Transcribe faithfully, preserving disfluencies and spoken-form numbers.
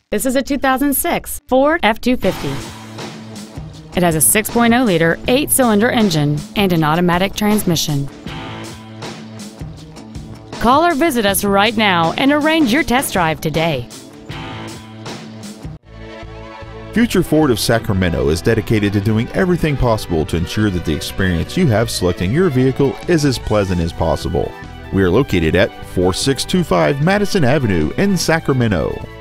This is a two thousand six Ford F two fifty. It has a six point oh liter eight-cylinder engine and an automatic transmission. Call or visit us right now and arrange your test drive today. Future Ford of Sacramento is dedicated to doing everything possible to ensure that the experience you have selecting your vehicle is as pleasant as possible. We are located at four six two five Madison Avenue in Sacramento.